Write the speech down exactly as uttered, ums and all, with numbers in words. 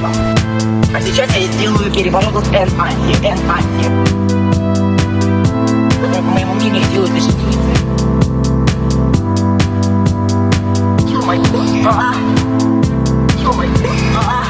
А сейчас я сделаю переворот Н-анти, Н-анти. По моему мнению, делают лишь единицы. Ё-моё, а-а! Ё-моё, а-а!